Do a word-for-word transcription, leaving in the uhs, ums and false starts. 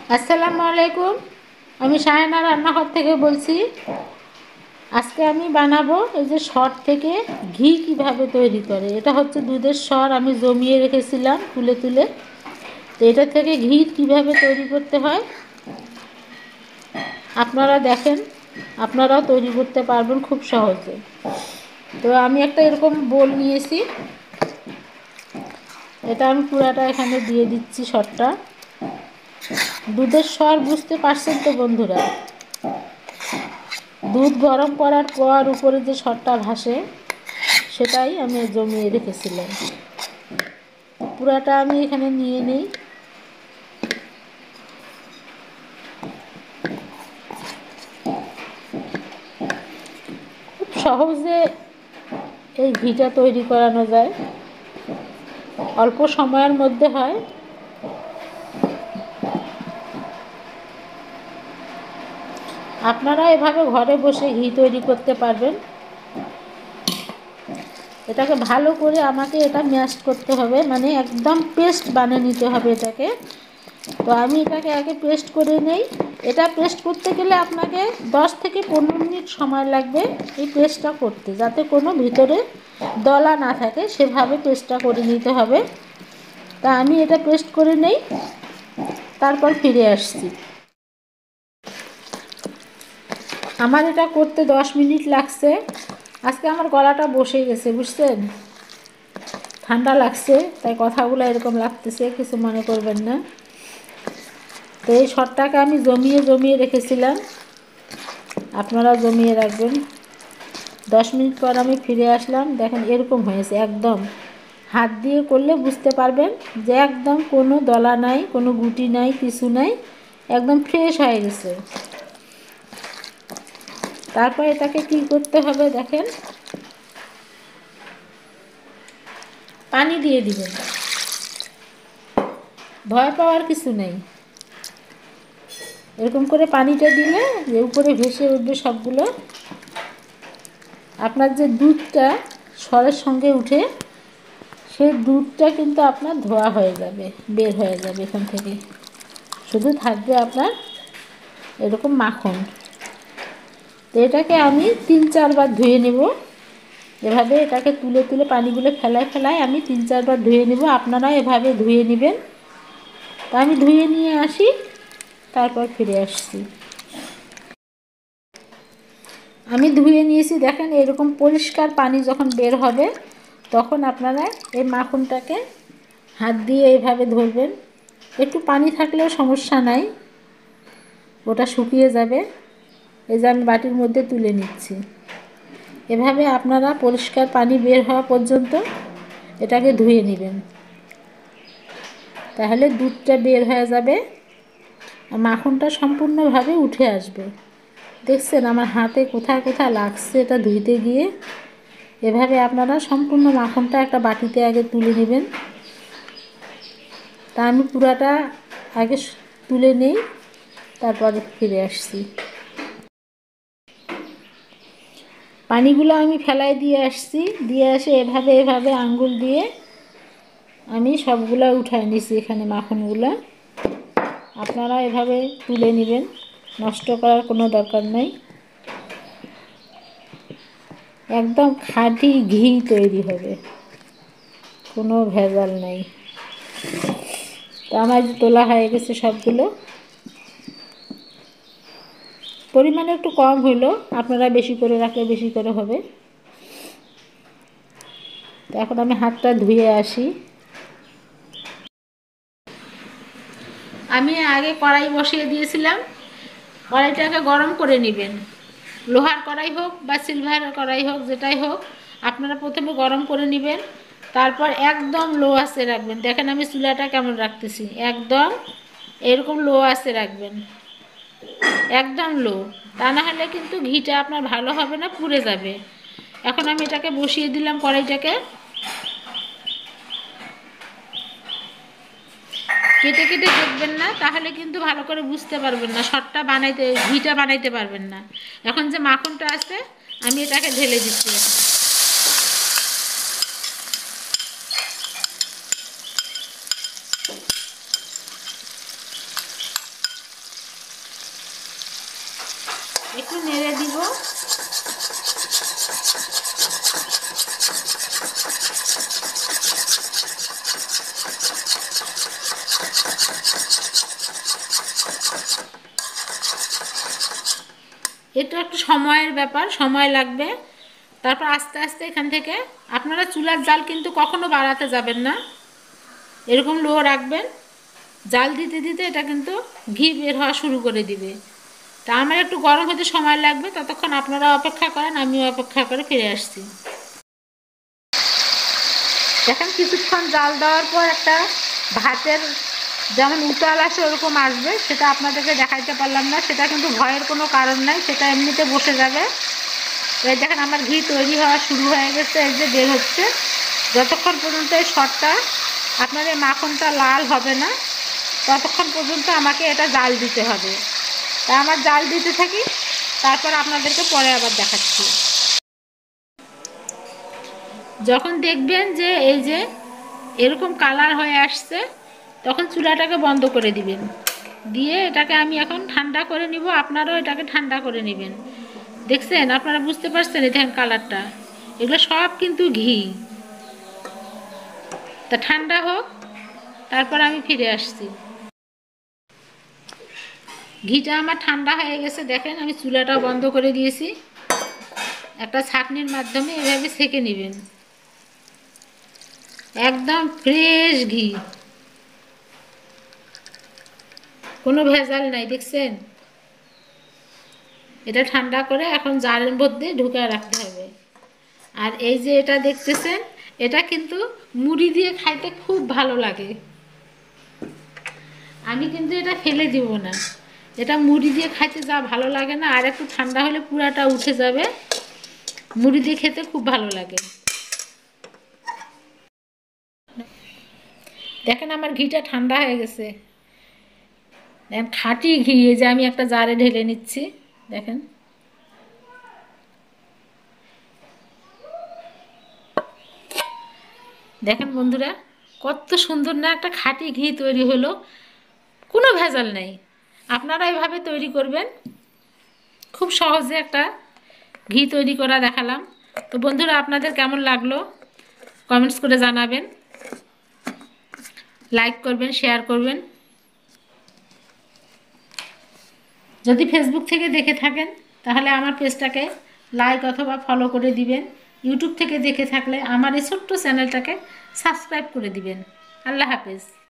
আসসালামু আলাইকুম। আমি শাহানা রান্নাঘর থেকে বলছি। আজকে আমি বানাবো এই যে সর থেকে ঘি কিভাবে তৈরি করে। এটা হচ্ছে দুধের সর, আমি জমিয়ে রেখেছিলাম তুলে তুলে। তো এটা থেকে ঘি কিভাবে তৈরি করতে হয় আপনারা দেখেন, আপনারাও তৈরি করতে পারবেন খুব সহজে। তো আমি একটা এরকম বোল নিয়েছি, এটা আমি পুরাটা এখানে দিয়ে দিচ্ছি সরটা। দুধের সর বুঝতে পারছেন তো বন্ধুরা, দুধ গরম করার পর উপরে যে সরটা ভাসে সেটাই আমি জমিয়ে রেখেছিলাম। পুরাটা আমি এখানে নিয়ে নিই। খুব সহজে এই ঘিটা তৈরি করানো যায়, অল্প সময়ের মধ্যে হয়। আপনারা এভাবে ঘরে বসে ঘি তৈরি করতে পারবেন। এটাকে ভালো করে আমাকে এটা ম্যাশ করতে হবে, মানে একদম পেস্ট বানিয়ে নিতে হবে এটাকে। তো আমি এটাকে আগে পেস্ট করে নেই। এটা পেস্ট করতে গেলে আপনাকে দশ থেকে পনেরো মিনিট সময় লাগবে এই পেস্টটা করতে, যাতে কোনো ভিতরে দলা না থাকে, সেভাবে পেস্টটা করে নিতে হবে। তা আমি এটা পেস্ট করে নেই, তারপর ফিরে আসছি। আমার এটা করতে দশ মিনিট লাগছে। আজকে আমার গলাটা বসে গেছে, বুঝছেন, ঠান্ডা লাগছে, তাই কথাগুলো এরকম লাগতেছে, কিছু মনে করবেন না। তো এই সরটাকে আমি জমিয়ে জমিয়ে রেখেছিলাম, আপনারা জমিয়ে রাখবেন। দশ মিনিট পর আমি ফিরে আসলাম, দেখেন এরকম হয়েছে। একদম হাত দিয়ে করলে বুঝতে পারবেন যে একদম কোনো দলা নাই, কোনো গুটি নাই, কিছু নাই, একদম ফ্রেশ হয়ে গেছে। তারপর এটাকে কি করতে হবে দেখেন, পানি দিয়ে দিবেন, ভয় পাওয়ার কিছু নেই। এরকম করে পানিটা দিলে যে উপরে ভেসে উঠবে সবগুলো। আপনার যে দুধটা সরের সঙ্গে উঠে, সেই দুধটা কিন্তু আপনার ধোয়া হয়ে যাবে, বের হয়ে যাবে এখান থেকে, শুধু থাকবে আপনার এরকম মাখন। তো এটাকে আমি তিন চারবার ধুয়ে নেব। এভাবে এটাকে তুলে তুলে পানিগুলো ফেলায় ফেলায় আমি তিন চারবার ধুয়ে নেব। আপনারা এভাবে ধুয়ে নেবেন। তা আমি ধুয়ে নিয়ে আসি, তারপর ফিরে আসছি। আমি ধুয়ে নিয়েছি, দেখেন এরকম পরিষ্কার পানি যখন বের হবে তখন আপনারা এই মাখনটাকে হাত দিয়ে এইভাবে ধরবেন। একটু পানি থাকলেও সমস্যা নাই, ওটা শুকিয়ে যাবে। এই যে আমি বাটির মধ্যে তুলে নিচ্ছি। এভাবে আপনারা পরিষ্কার পানি বের হওয়া পর্যন্ত এটাকে ধুয়ে নেবেন, তাহলে দুধটা বের হয়ে যাবে আর মাখনটা সম্পূর্ণভাবে উঠে আসবে। দেখছেন আমার হাতে কোথায় কোথায় লাগছে এটা ধুইতে গিয়ে। এভাবে আপনারা সম্পূর্ণ মাখনটা একটা বাটিতে আগে তুলে নেবেন। তা আমি পুরাটা আগে তুলে নেই, তারপরে ফিরে আসছি। পানিগুলো আমি ফেলাই দিয়ে আসছি, দিয়ে এসে এভাবে এভাবে আঙ্গুল দিয়ে আমি সবগুলা উঠাই নিছি এখানে মাখনগুলা। আপনারা এভাবে তুলে নেবেন, নষ্ট করার কোনো দরকার নেই। একদম খাঁটি ঘি তৈরি হবে, কোনো ভেজাল নেই। তো আমার যে তোলা হয়ে গেছে সবগুলো, পরিমাণে একটু কম হইলো, আপনারা বেশি করে রাখলে বেশি করে হবে। তো এখন আমি হাতটা ধুয়ে আসি। আমি আগে কড়াই বসিয়ে দিয়েছিলাম, কড়াইটাকে গরম করে নেবেন। লোহার কড়াই হোক বা সিলভারের কড়াই হোক, যেটাই হোক, আপনারা প্রথমে গরম করে নেবেন। তারপর একদম লো আঁচে রাখবেন। দেখেন আমি চুলাটা কেমন রাখতেছি, একদম এরকম লো আঁচে রাখবেন, একদম লো। তা না হলে কিন্তু ঘিটা আপনার ভালো হবে না, পুড়ে যাবে। এখন আমি এটাকে বসিয়ে দিলাম কড়াইটাকে। কেটে কেটে দেখবেন না, তাহলে কিন্তু ভালো করে বুঝতে পারবেন না, সরটা বানাইতে ঘিটা বানাইতে পারবেন না। এখন যে মাখনটা আছে আমি এটাকে ঢেলে দিচ্ছি। একটু নেড়ে দিব। এটা একটু সময়ের ব্যাপার, সময় লাগবে। তারপর আস্তে আস্তে এখান থেকে আপনারা চুলার জাল কিন্তু কখনো বাড়াতে যাবেন না, এরকম লো রাখবেন। জাল দিতে দিতে এটা কিন্তু ঘি বের হওয়া শুরু করে দিবে। তা আমার একটু গরম হতে সময় লাগবে, ততক্ষণ আপনারা অপেক্ষা করেন, আমিও অপেক্ষা করে ফিরে আসছি। দেখেন কিছুক্ষণ জাল দেওয়ার পর একটা ভাতের যেমন উতাল আসে ওরকম আসবে, সেটা আপনাদেরকে দেখাইতে পারলাম না। সেটা কিন্তু ভয়ের কোনো কারণ নাই, সেটা এমনিতে বসে যাবে। এই দেখেন আমার ঘি তৈরি হওয়া শুরু হয়ে গেছে, এই যে বের হচ্ছে। যতক্ষণ পর্যন্ত এই শটটা আপনার এই মাখনটা লাল হবে না, ততক্ষণ পর্যন্ত আমাকে এটা জাল দিতে হবে। তা আমার জাল দিতে থাকি, তারপর আপনাদেরকে পরে আবার দেখাচ্ছি। যখন দেখবেন যে এই যে এরকম কালার হয়ে আসছে, তখন চুলাটাকে বন্ধ করে দিবেন। দিয়ে এটাকে আমি এখন ঠান্ডা করে নিব, আপনারাও এটাকে ঠান্ডা করে নেবেন। দেখছেন, আপনারা বুঝতে পারছেন এই দেখেন কালারটা, এগুলো সব কিন্তু ঘি। তা ঠান্ডা হোক, তারপর আমি ফিরে আসছি। ঘিটা আমার ঠান্ডা হয়ে গেছে, দেখেন আমি চুলাটাও বন্ধ করে দিয়েছি। একটা ছাঁকনির মাধ্যমে এভাবে ছেঁকে নেবেন, একদম ফ্রেশ ঘি, কোনো ভেজাল নাই। দেখছেন, এটা ঠান্ডা করে এখন জারের মধ্যে ঢুকে রাখতে হবে। আর এই যে এটা দেখতেছেন, এটা কিন্তু মুড়ি দিয়ে খাইতে খুব ভালো লাগে। আমি কিন্তু এটা ফেলে দিব না, এটা মুড়ি দিয়ে খাইতে যা ভালো লাগে না, আর একটু ঠান্ডা হলে পুরাটা উঠে যাবে। মুড়ি দিয়ে খেতে খুব ভালো লাগে। দেখেন আমার ঘিটা ঠান্ডা হয়ে গেছে, খাঁটি ঘি। এই যে আমি একটা জারে ঢেলে নিচ্ছি, দেখেন। দেখেন বন্ধুরা, কত সুন্দর না একটা খাঁটি ঘি তৈরি হলো, কোনো ভেজাল নেই। আপনারা এভাবে তৈরি করবেন, খুব সহজে একটা ঘি তৈরি করা দেখালাম। তো বন্ধুরা, আপনাদের কেমন লাগলো কমেন্টস করে জানাবেন, লাইক করবেন, শেয়ার করবেন। যদি ফেসবুক থেকে দেখে থাকেন তাহলে আমার পেজটাকে লাইক অথবা ফলো করে দিবেন। ইউটিউব থেকে দেখে থাকলে আমার এই ছোট্ট চ্যানেলটাকে সাবস্ক্রাইব করে দিবেন। আল্লাহ হাফেজ।